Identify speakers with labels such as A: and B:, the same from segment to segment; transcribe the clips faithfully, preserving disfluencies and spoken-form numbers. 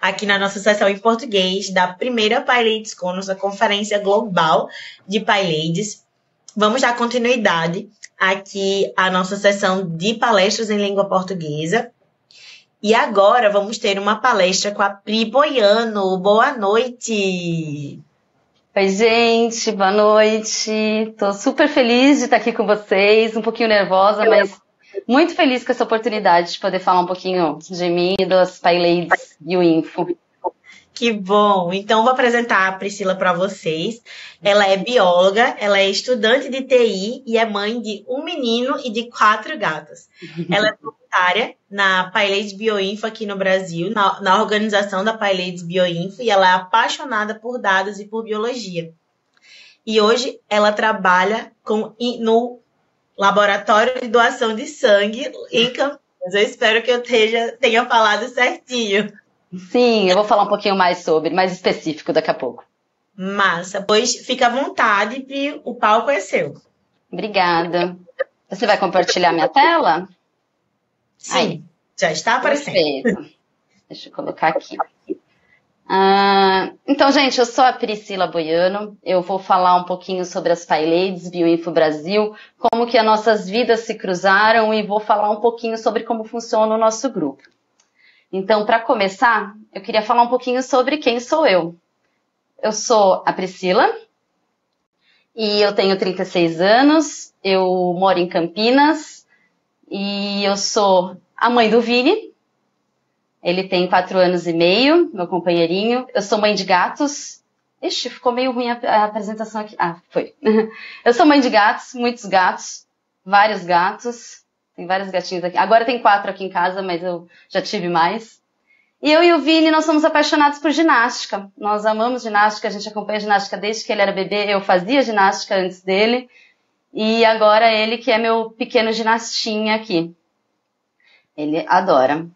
A: aqui na nossa sessão em português da primeira PyLadiesCon, nossa conferência global de PyLadies. Vamos dar continuidade aqui à nossa sessão de palestras em língua portuguesa. E agora vamos ter uma palestra com a Pri Boiano. Boa noite!
B: Oi, gente, boa noite. Estou super feliz de estar aqui com vocês, um pouquinho nervosa, mas muito feliz com essa oportunidade de poder falar um pouquinho de mim e das PyLadies e o Info.
A: Que bom! Então, vou apresentar a Priscila para vocês. Ela é bióloga, ela é estudante de T I e é mãe de um menino e de quatro gatos. Ela é voluntária na PyLadies Bioinfo aqui no Brasil, na, na organização da PyLadies Bioinfo, e ela é apaixonada por dados e por biologia. E hoje ela trabalha com, no Laboratório de Doação de Sangue em Campinas. Eu espero que eu tenha, tenha falado certinho.
B: Sim, eu vou falar um pouquinho mais sobre, mais específico daqui a pouco.
A: Massa, pois fica à vontade, Pri, o palco é seu.
B: Obrigada. Você vai compartilhar minha tela?
A: Sim,
B: Aí.
A: Já está aparecendo.
B: Perfeito. Deixa eu colocar aqui. Ah, então, gente, eu sou a Priscila Boiano, eu vou falar um pouquinho sobre as PyLadies Bioinfo Brasil, como que as nossas vidas se cruzaram e vou falar um pouquinho sobre como funciona o nosso grupo. Então, para começar, eu queria falar um pouquinho sobre quem sou eu. Eu sou a Priscila e eu tenho trinta e seis anos, eu moro em Campinas e eu sou a mãe do Vini. Ele tem quatro anos e meio, meu companheirinho. Eu sou mãe de gatos. Ixi, ficou meio ruim a, a apresentação aqui. Ah, foi. Eu sou mãe de gatos, muitos gatos, vários gatos. Tem vários gatinhos aqui. Agora tem quatro aqui em casa, mas eu já tive mais. E eu e o Vini, nós somos apaixonados por ginástica. Nós amamos ginástica, a gente acompanha ginástica desde que ele era bebê. Eu fazia ginástica antes dele. E agora ele que é meu pequeno ginastinha aqui. Ele adora.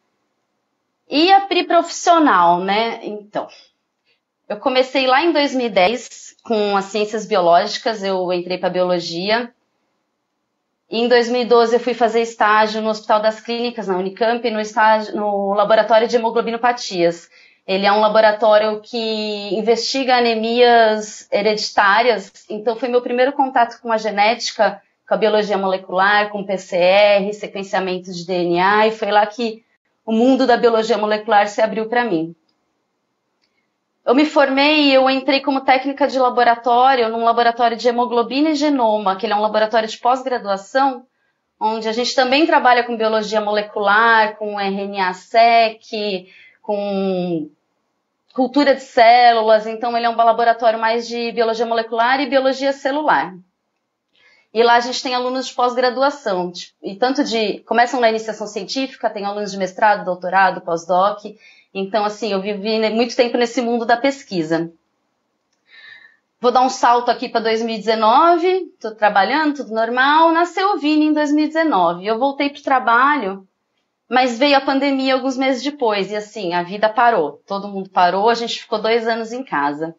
B: E a Pri profissional, né? Então, eu comecei lá em dois mil e dez com as ciências biológicas, eu entrei para biologia. E em dois mil e doze eu fui fazer estágio no Hospital das Clínicas, na Unicamp, no, estágio, no laboratório de hemoglobinopatias. Ele é um laboratório que investiga anemias hereditárias, então foi meu primeiro contato com a genética, com a biologia molecular, com P C R, sequenciamento de D N A, e foi lá que o mundo da biologia molecular se abriu para mim. Eu me formei e eu entrei como técnica de laboratório num laboratório de hemoglobina e genoma, que ele é um laboratório de pós-graduação, onde a gente também trabalha com biologia molecular, com R N A-seq, com cultura de células, então ele é um laboratório mais de biologia molecular e biologia celular. E lá a gente tem alunos de pós-graduação, e tanto de, começam na iniciação científica, tem alunos de mestrado, doutorado, pós-doc. Então, assim, eu vivi muito tempo nesse mundo da pesquisa. Vou dar um salto aqui para dois mil e dezenove, estou trabalhando, tudo normal. Nasceu o Vini em dois mil e dezenove. Eu voltei para o trabalho, mas veio a pandemia alguns meses depois. E assim, a vida parou. Todo mundo parou, a gente ficou dois anos em casa.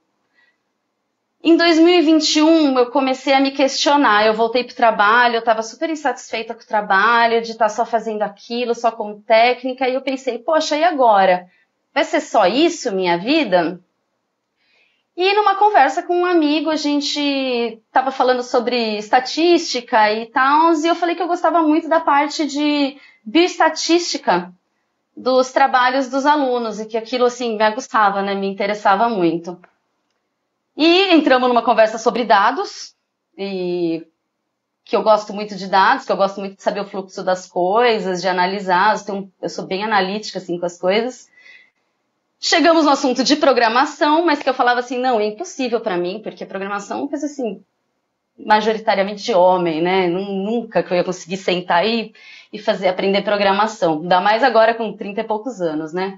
B: Em dois mil e vinte e um, eu comecei a me questionar. Eu voltei para o trabalho, eu estava super insatisfeita com o trabalho, de estar só fazendo aquilo, só como técnica. E eu pensei, poxa, e agora? Vai ser só isso, minha vida? E numa conversa com um amigo, a gente estava falando sobre estatística e tal, e eu falei que eu gostava muito da parte de bioestatística dos trabalhos dos alunos, e que aquilo, assim, me aguçava, né? Me interessava muito. E entramos numa conversa sobre dados, e que eu gosto muito de dados, que eu gosto muito de saber o fluxo das coisas, de analisar, eu sou bem analítica, assim, com as coisas. Chegamos no assunto de programação, mas que eu falava assim, não, é impossível para mim, porque programação é uma coisa assim, majoritariamente de homem, né? Nunca que eu ia conseguir sentar e, e fazer, aprender programação. Ainda mais agora com trinta e poucos anos, né?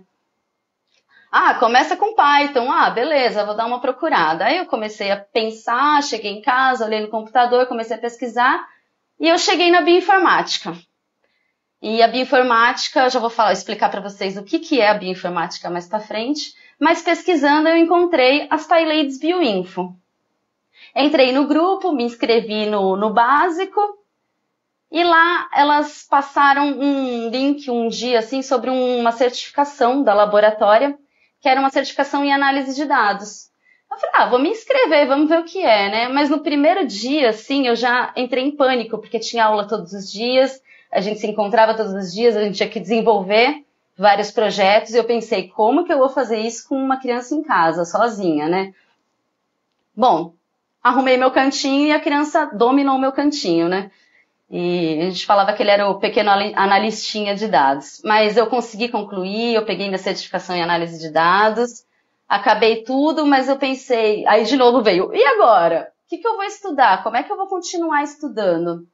B: Ah, começa com Python. Ah, beleza, vou dar uma procurada. Aí eu comecei a pensar, cheguei em casa, olhei no computador, comecei a pesquisar e eu cheguei na bioinformática. E a bioinformática, já vou falar, explicar para vocês o que, que é a bioinformática mais para frente, mas pesquisando eu encontrei as PyLadies Bioinfo. Entrei no grupo, me inscrevi no, no básico, e lá elas passaram um link um dia assim, sobre uma certificação da laboratória, que era uma certificação em análise de dados. Eu falei, ah, vou me inscrever, vamos ver o que é, né? Mas no primeiro dia, assim, eu já entrei em pânico, porque tinha aula todos os dias, a gente se encontrava todos os dias, a gente tinha que desenvolver vários projetos, e eu pensei, como que eu vou fazer isso com uma criança em casa, sozinha, né? Bom, arrumei meu cantinho e a criança dominou o meu cantinho, né? E a gente falava que ele era o pequeno analistinha de dados. Mas eu consegui concluir, eu peguei minha certificação em análise de dados, acabei tudo, mas eu pensei, aí de novo veio, e agora? O que, que eu vou estudar? Como é que eu vou continuar estudando?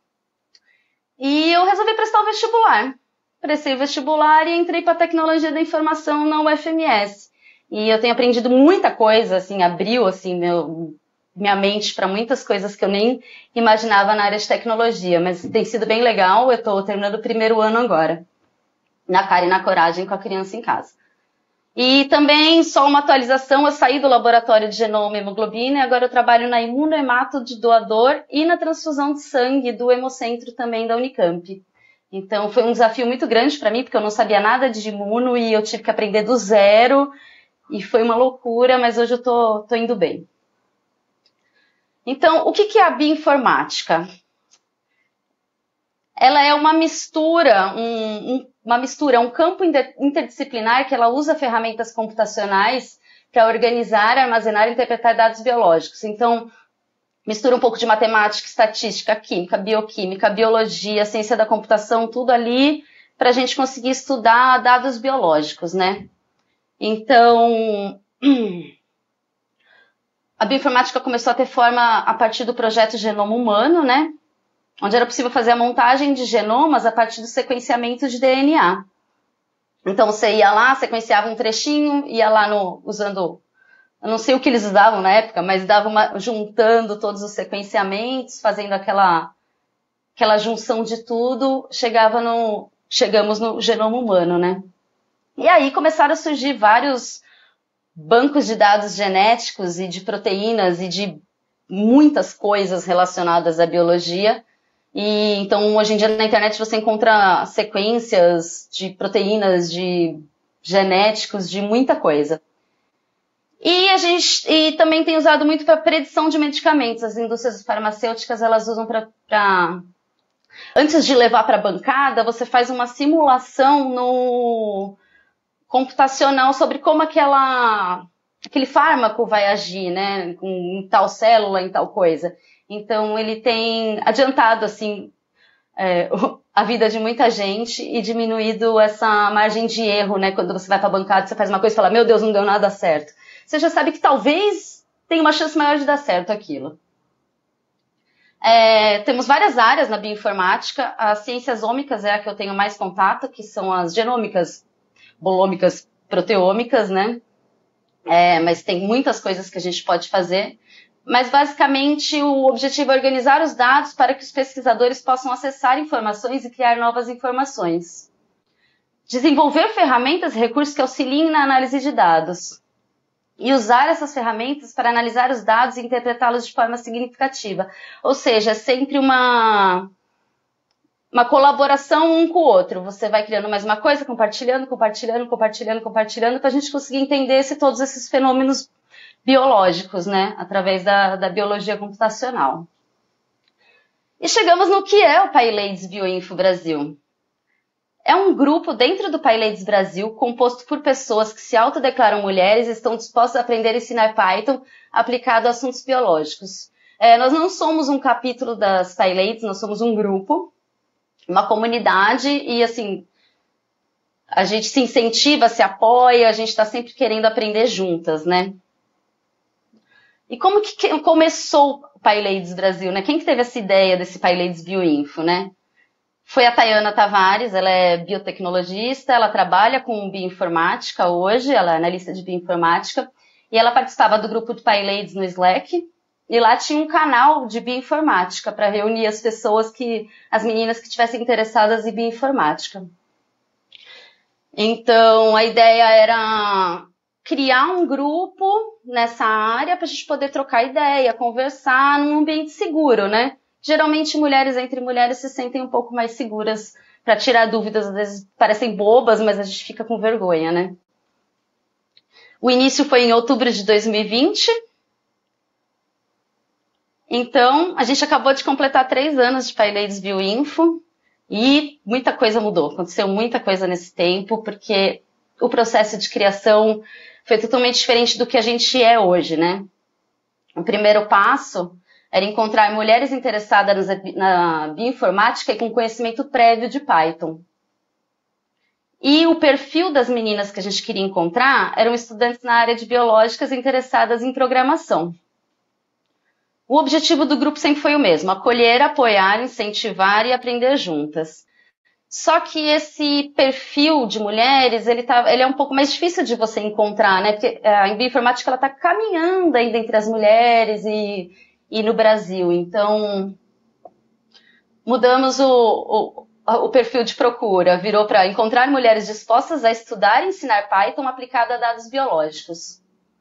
B: E eu resolvi prestar o vestibular. Prestei o vestibular e entrei para a tecnologia da informação na U F M S. E eu tenho aprendido muita coisa, assim, abriu assim, meu, minha mente para muitas coisas que eu nem imaginava na área de tecnologia. Mas tem sido bem legal, eu estou terminando o primeiro ano agora, na cara e na coragem com a criança em casa. E também, só uma atualização, eu saí do laboratório de genoma e hemoglobina e agora eu trabalho na imunohemato de doador e na transfusão de sangue do Hemocentro também da Unicamp. Então foi um desafio muito grande para mim, porque eu não sabia nada de imuno e eu tive que aprender do zero e foi uma loucura, mas hoje eu tô, tô indo bem. Então, o que, que é a bioinformática? Ela é uma mistura, um, um, uma mistura, um campo interdisciplinar que ela usa ferramentas computacionais para organizar, armazenar e interpretar dados biológicos. Então, mistura um pouco de matemática, estatística, química, bioquímica, biologia, ciência da computação, tudo ali para a gente conseguir estudar dados biológicos, né? Então, a bioinformática começou a ter forma a partir do projeto Genoma Humano, né? Onde era possível fazer a montagem de genomas a partir do sequenciamento de D N A. Então, você ia lá, sequenciava um trechinho, ia lá no, usando, eu não sei o que eles usavam na época, mas dava uma, juntando todos os sequenciamentos, fazendo aquela, aquela junção de tudo, chegava no, chegamos no genoma humano, né? E aí começaram a surgir vários bancos de dados genéticos e de proteínas e de muitas coisas relacionadas à biologia. E então, hoje em dia, na internet você encontra sequências de proteínas, de genéticos, de muita coisa. E a gente e também tem usado muito para predição de medicamentos. As indústrias farmacêuticas, elas usam para... Antes de levar para a bancada, você faz uma simulação no computacional sobre como aquela, aquele fármaco vai agir, né, em tal célula, em tal coisa. Então, ele tem adiantado, assim, é, a vida de muita gente e diminuído essa margem de erro, né? Quando você vai para a bancada, você faz uma coisa e fala, meu Deus, não deu nada certo. Você já sabe que talvez tenha uma chance maior de dar certo aquilo. É, temos várias áreas na bioinformática. As ciências ômicas é a que eu tenho mais contato, que são as genômicas, bolômicas, proteômicas, né? É, mas tem muitas coisas que a gente pode fazer. Mas, basicamente, o objetivo é organizar os dados para que os pesquisadores possam acessar informações e criar novas informações. Desenvolver ferramentas e recursos que auxiliem na análise de dados. E usar essas ferramentas para analisar os dados e interpretá-los de forma significativa. Ou seja, é sempre uma, uma colaboração um com o outro. Você vai criando mais uma coisa, compartilhando, compartilhando, compartilhando, compartilhando, para a gente conseguir entender se todos esses fenômenos biológicos, né, através da, da biologia computacional. E chegamos no que é o PyLadies Bioinfo Brasil. É um grupo dentro do PyLadies Brasil, composto por pessoas que se autodeclaram mulheres e estão dispostas a aprender a ensinar Python aplicado a assuntos biológicos. É, nós não somos um capítulo das PyLadies, nós somos um grupo, uma comunidade, e assim, a gente se incentiva, se apoia, a gente está sempre querendo aprender juntas, né? E como que começou o PyLadies Brasil, né? Quem que teve essa ideia desse PyLadies Bioinfo, né? Foi a Tayana Tavares, ela é biotecnologista, ela trabalha com bioinformática hoje, ela é analista de bioinformática, e ela participava do grupo de PyLadies no Slack, e lá tinha um canal de bioinformática para reunir as pessoas, que, as meninas que estivessem interessadas em bioinformática. Então, a ideia era criar um grupo nessa área para a gente poder trocar ideia, conversar num ambiente seguro, né? Geralmente, mulheres entre mulheres se sentem um pouco mais seguras para tirar dúvidas, às vezes parecem bobas, mas a gente fica com vergonha, né? O início foi em outubro de dois mil e vinte. Então, a gente acabou de completar três anos de PyLadies Bioinfo e muita coisa mudou. Aconteceu muita coisa nesse tempo, porque o processo de criação foi totalmente diferente do que a gente é hoje, né? O primeiro passo era encontrar mulheres interessadas na bioinformática e com conhecimento prévio de Python. E o perfil das meninas que a gente queria encontrar eram estudantes na área de biológicas interessadas em programação. O objetivo do grupo sempre foi o mesmo: acolher, apoiar, incentivar e aprender juntas. Só que esse perfil de mulheres, ele, tá, ele é um pouco mais difícil de você encontrar, né? Porque a bioinformática está caminhando ainda entre as mulheres e, e no Brasil. Então, mudamos o, o, o perfil de procura. Virou para encontrar mulheres dispostas a estudar e ensinar Python aplicado a dados biológicos.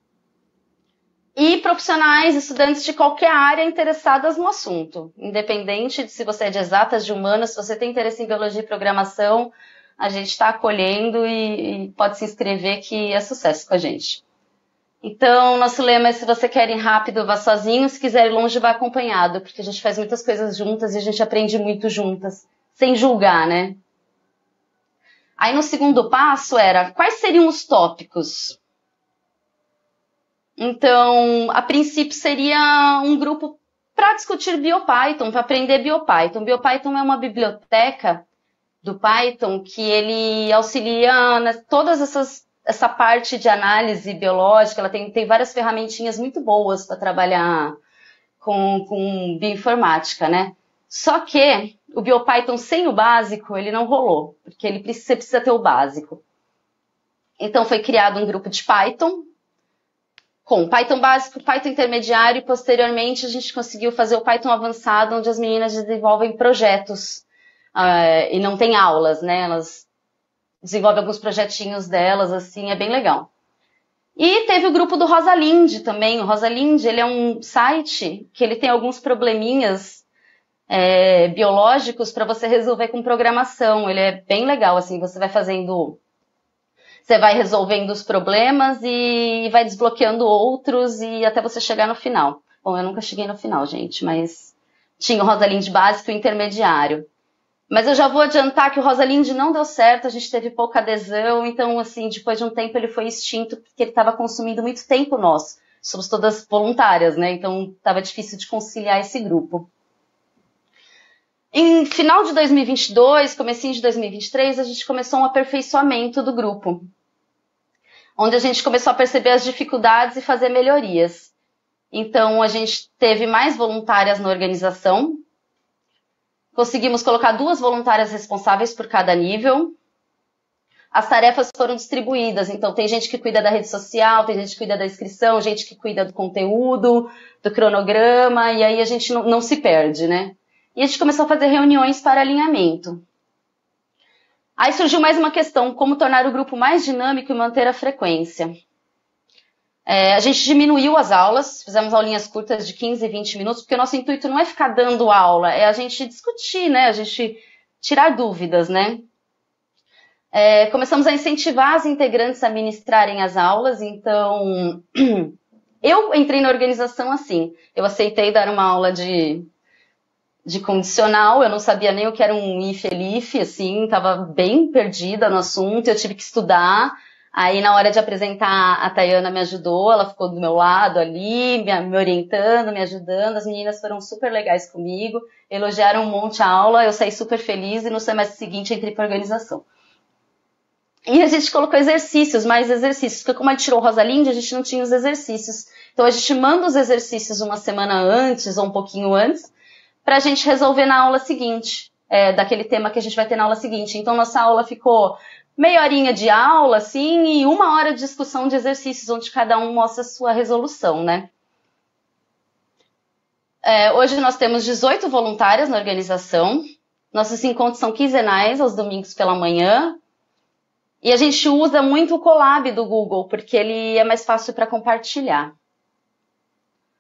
B: E profissionais, estudantes de qualquer área interessadas no assunto. Independente de se você é de exatas, de humanas, se você tem interesse em biologia e programação, a gente está acolhendo e, e pode se inscrever que é sucesso com a gente. Então, nosso lema é: se você quer ir rápido, vá sozinho, se quiser ir longe, vá acompanhado, porque a gente faz muitas coisas juntas e a gente aprende muito juntas, sem julgar, né? Aí no segundo passo era: quais seriam os tópicos? Então, a princípio seria um grupo para discutir BioPython, para aprender BioPython. BioPython é uma biblioteca do Python que ele auxilia né, todas essas essa parte de análise biológica. Ela tem, tem várias ferramentinhas muito boas para trabalhar com, com bioinformática, né? Só que o BioPython sem o básico, ele não rolou, porque ele precisa, você precisa ter o básico. Então, foi criado um grupo de Python, com Python básico, Python intermediário, e posteriormente a gente conseguiu fazer o Python avançado, onde as meninas desenvolvem projetos uh, e não tem aulas, né? Elas desenvolvem alguns projetinhos delas, assim, é bem legal. E teve o grupo do Rosalind também. O Rosalind, ele é um site que ele tem alguns probleminhas é, biológicos para você resolver com programação. Ele é bem legal, assim, você vai fazendo... Você vai resolvendo os problemas e vai desbloqueando outros e até você chegar no final. Bom, eu nunca cheguei no final, gente, mas tinha o Rosalind básico e intermediário. Mas eu já vou adiantar que o Rosalind não deu certo, a gente teve pouca adesão, então, assim, depois de um tempo ele foi extinto porque ele estava consumindo muito tempo nosso. Somos todas voluntárias, né? Então, estava difícil de conciliar esse grupo. Em final de dois mil e vinte e dois, comecinho de dois mil e vinte e três, a gente começou um aperfeiçoamento do grupo, onde a gente começou a perceber as dificuldades e fazer melhorias. Então, a gente teve mais voluntárias na organização, conseguimos colocar duas voluntárias responsáveis por cada nível. As tarefas foram distribuídas, então tem gente que cuida da rede social, tem gente que cuida da inscrição, gente que cuida do conteúdo, do cronograma, e aí a gente não, não se perde, né? E a gente começou a fazer reuniões para alinhamento. Aí surgiu mais uma questão: como tornar o grupo mais dinâmico e manter a frequência. É, a gente diminuiu as aulas, fizemos aulinhas curtas de quinze, vinte minutos, porque o nosso intuito não é ficar dando aula, é a gente discutir, né? A gente tirar dúvidas, né? É, começamos a incentivar as integrantes a ministrarem as aulas, então eu entrei na organização assim, eu aceitei dar uma aula de... de condicional, eu não sabia nem o que era um if, elif, assim, estava bem perdida no assunto, eu tive que estudar. Aí, na hora de apresentar, a Tayana me ajudou, ela ficou do meu lado ali, me, me orientando, me ajudando. As meninas foram super legais comigo, elogiaram um monte a aula, eu saí super feliz e no semestre seguinte entrei para a organização. E a gente colocou exercícios, mais exercícios, porque como a gente tirou Rosalind, a gente não tinha os exercícios. Então, a gente manda os exercícios uma semana antes ou um pouquinho antes, para a gente resolver na aula seguinte, é, daquele tema que a gente vai ter na aula seguinte. Então, nossa aula ficou meia horinha de aula, assim, e uma hora de discussão de exercícios, onde cada um mostra a sua resolução, né? É, hoje nós temos dezoito voluntárias na organização. Nossos encontros são quinzenais, aos domingos pela manhã. E a gente usa muito o Colab do Google, porque ele é mais fácil para compartilhar.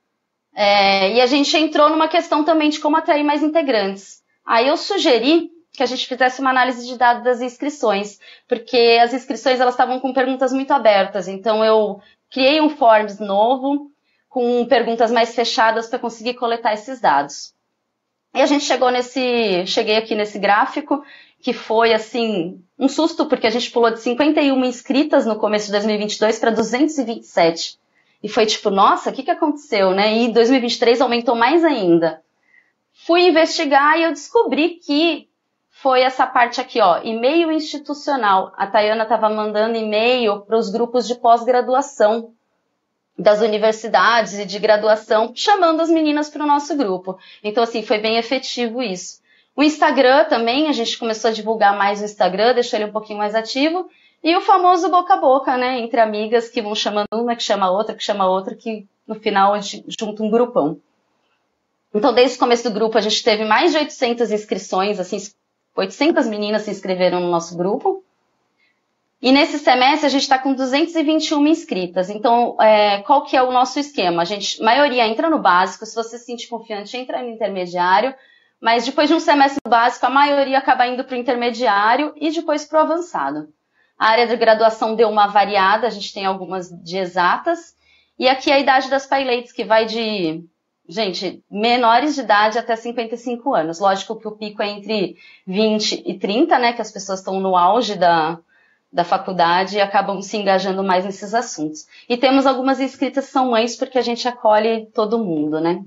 B: É, e a gente entrou numa questão também de como atrair mais integrantes. Aí eu sugeri que a gente fizesse uma análise de dados das inscrições, porque as inscrições elas estavam com perguntas muito abertas, então eu criei um Forms novo, com perguntas mais fechadas para conseguir coletar esses dados. E a gente chegou nesse, cheguei aqui nesse gráfico, que foi, assim, um susto, porque a gente pulou de cinquenta e uma inscritas no começo de dois mil e vinte e dois para duzentos e vinte e sete. E foi tipo, nossa, o que, que aconteceu, né? E dois mil e vinte e três aumentou mais ainda. Fui investigar e eu descobri que foi essa parte aqui, ó, e-mail institucional. A Tayana estava mandando e-mail para os grupos de pós-graduação das universidades e de graduação, chamando as meninas para o nosso grupo. Então, assim, foi bem efetivo isso. O Instagram também, a gente começou a divulgar mais o Instagram, deixou ele um pouquinho mais ativo. E o famoso boca a boca, né, entre amigas que vão chamando uma, que chama outra, que chama outra, que no final a gente junta um grupão. Então, desde o começo do grupo, a gente teve mais de oitocentas inscrições, assim, oitocentas meninas se inscreveram no nosso grupo. E nesse semestre a gente está com duzentas e vinte e uma inscritas. Então, é, qual que é o nosso esquema? A gente, a maioria entra no básico, se você se sentir confiante, entra no intermediário, mas depois de um semestre no básico, a maioria acaba indo para o intermediário e depois para o avançado. A área de graduação deu uma variada, a gente tem algumas de exatas, e aqui a idade das PyLadies, que vai de, gente, menores de idade até cinquenta e cinco anos. Lógico que o pico é entre vinte e trinta, né, que as pessoas estão no auge da... da faculdade e acabam se engajando mais nesses assuntos. E temos algumas inscritas que são mães, porque a gente acolhe todo mundo, né?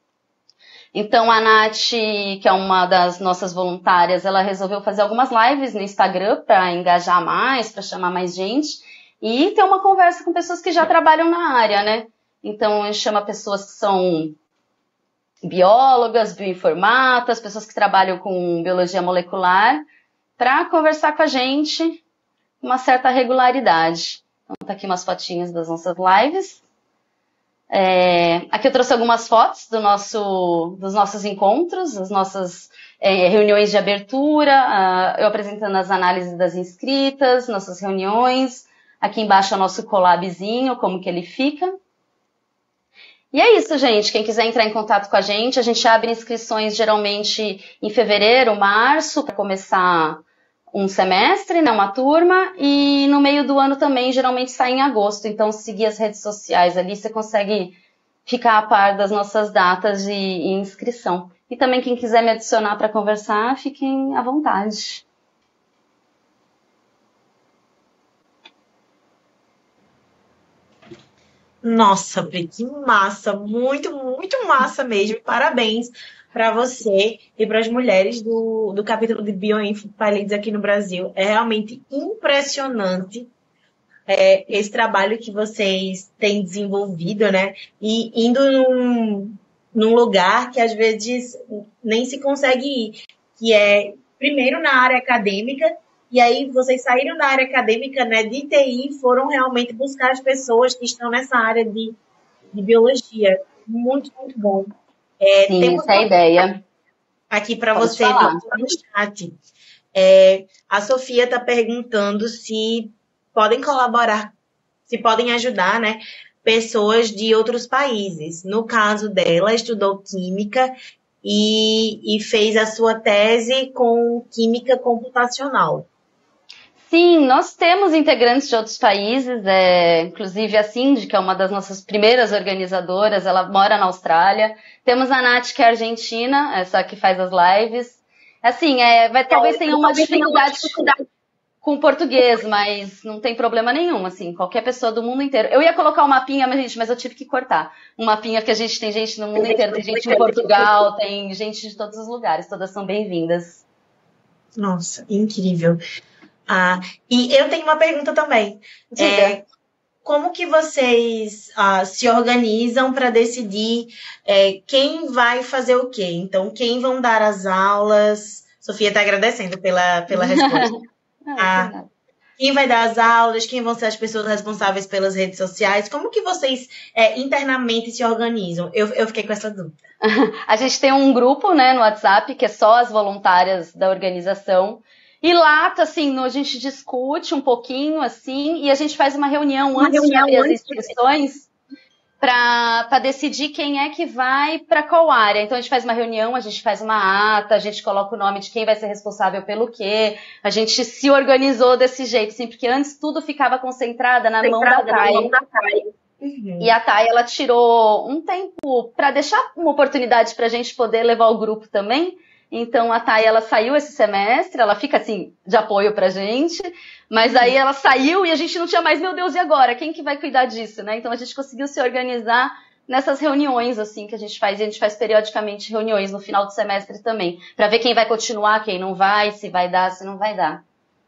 B: Então, a Nath, que é uma das nossas voluntárias, ela resolveu fazer algumas lives no Instagram para engajar mais, para chamar mais gente e ter uma conversa com pessoas que já trabalham na área, né? Então, a gente chama pessoas que são biólogas, bioinformatas, pessoas que trabalham com biologia molecular, para conversar com a gente uma certa regularidade. Então, tá aqui umas fotinhas das nossas lives. É, aqui eu trouxe algumas fotos do nosso, dos nossos encontros, as nossas é, reuniões de abertura, uh, eu apresentando as análises das inscritas, nossas reuniões. Aqui embaixo é o nosso collabzinho, como que ele fica. E é isso, gente. Quem quiser entrar em contato com a gente, a gente abre inscrições geralmente em fevereiro, março, para começar um semestre, né, uma turma, e no meio do ano também, geralmente sai em agosto. Então, seguir as redes sociais ali, você consegue ficar a par das nossas datas de inscrição. E também, quem quiser me adicionar para conversar, fiquem à vontade.
A: Nossa, Pri, que massa! Muito, muito massa mesmo. Parabéns para você e para as mulheres do, do capítulo de Bioinfo PyLadies aqui no Brasil. É realmente impressionante é, esse trabalho que vocês têm desenvolvido, né? E indo num, num lugar que às vezes nem se consegue ir, que é primeiro na área acadêmica, e aí vocês saíram da área acadêmica, né, de T I, foram realmente buscar as pessoas que estão nessa área de, de biologia. Muito, muito bom. É,
B: Sim, essa é a ideia.
A: Aqui para você no, no chat. É, a Sofia está perguntando se podem colaborar, se podem ajudar, né, pessoas de outros países. No caso dela, estudou química e, e fez a sua tese com química computacional.
B: Sim, nós temos integrantes de outros países, é, inclusive a Cindy, que é uma das nossas primeiras organizadoras, ela mora na Austrália. Temos a Nath, que é argentina, essa que faz as lives. Assim, é, vai, talvez tenha uma dificuldade com o português, mas não tem problema nenhum, assim, qualquer pessoa do mundo inteiro. Eu ia colocar um mapinha, mas, gente, mas eu tive que cortar. Um mapinha que a gente tem gente no mundo inteiro, tem gente em Portugal, tem gente de todos os lugares, todas são bem-vindas.
A: Nossa, incrível. Ah, e eu tenho uma pergunta também. É, como que vocês ah, se organizam para decidir é, quem vai fazer o quê? Então, quem vão dar as aulas? Sofia está agradecendo pela, pela resposta. ah, quem vai dar as aulas? Quem vão ser as pessoas responsáveis pelas redes sociais? Como que vocês é, internamente se organizam? Eu, eu fiquei com essa dúvida.
B: A gente tem um grupo, né, no WhatsApp, que é só as voluntárias da organização. E lá, assim, a gente discute um pouquinho, assim, e a gente faz uma reunião uma antes reunião de abrir as inscrições para decidir quem é que vai para qual área. Então, a gente faz uma reunião, a gente faz uma ata, a gente coloca o nome de quem vai ser responsável pelo quê. A gente se organizou desse jeito, assim, porque antes tudo ficava concentrada na mão da Thay. Uhum. E a Thay, ela tirou um tempo para deixar uma oportunidade para a gente poder levar o grupo também. Então, a Thay, ela saiu esse semestre, ela fica, assim, de apoio pra gente, mas aí ela saiu e a gente não tinha mais, meu Deus, e agora? Quem que vai cuidar disso, né? Então, a gente conseguiu se organizar nessas reuniões, assim, que a gente faz, e a gente faz periodicamente reuniões no final do semestre também, para ver quem vai continuar, quem não vai, se vai dar, se não vai dar.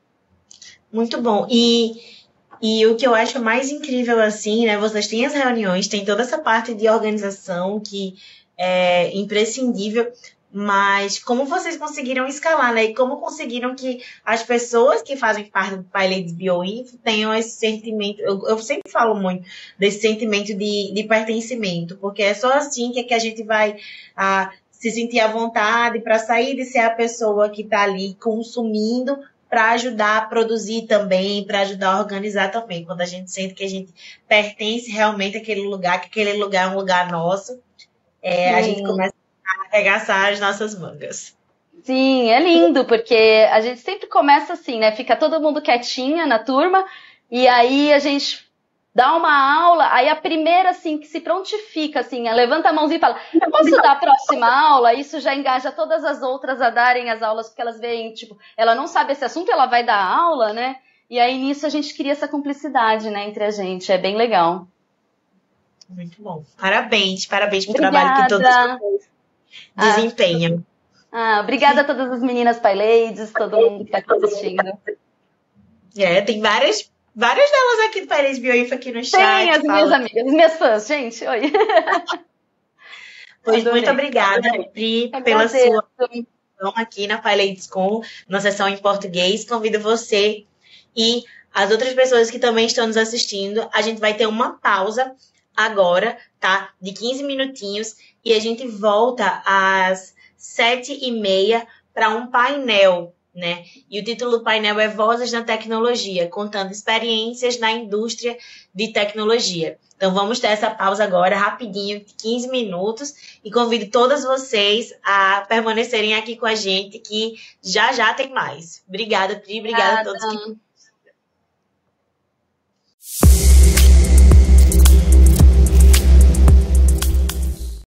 A: Muito bom. E, e o que eu acho mais incrível, assim, né, vocês têm as reuniões, tem toda essa parte de organização que é imprescindível, mas como vocês conseguiram escalar, né? E como conseguiram que as pessoas que fazem parte do PyLadies Bioinfo tenham esse sentimento, eu, eu sempre falo muito desse sentimento de, de pertencimento, porque é só assim que, é que a gente vai ah, se sentir à vontade para sair de ser a pessoa que está ali consumindo, para ajudar a produzir também, para ajudar a organizar também. Quando a gente sente que a gente pertence realmente àquele lugar, que aquele lugar é um lugar nosso, é, a gente começa arregaçar as nossas mangas.
B: Sim, é lindo, porque a gente sempre começa assim, né? Fica todo mundo quietinha na turma, e aí a gente dá uma aula, aí a primeira, assim, que se prontifica, assim, levanta a mãozinha e fala, eu posso dar a próxima aula? Isso já engaja todas as outras a darem as aulas, porque elas veem, tipo, ela não sabe esse assunto, ela vai dar aula, né? E aí nisso a gente cria essa cumplicidade, né, entre a gente, é bem legal.
A: Muito bom. Parabéns, parabéns pelo trabalho que todos vocês desempenham.
B: Ah, ah, obrigada a todas as meninas PyLadies, todo mundo que está aqui assistindo.
A: É, tem várias, várias delas aqui do PyLadies Bioinfo aqui no chat.
B: Tem as minhas amigas, as minhas fãs, gente. Oi.
A: Pois muito obrigada, Pri, pela sua participação aqui na PyLadies Com, na sessão em português. Convido você e as outras pessoas que também estão nos assistindo. A gente vai ter uma pausa agora, tá? De quinze minutinhos. E a gente volta às sete e meia para um painel, né? E o título do painel é Vozes na Tecnologia, contando experiências na indústria de tecnologia. Então vamos ter essa pausa agora, rapidinho, quinze minutos, e convido todas vocês a permanecerem aqui com a gente, que já já tem mais. Obrigada, Pri, obrigada, obrigada a todos que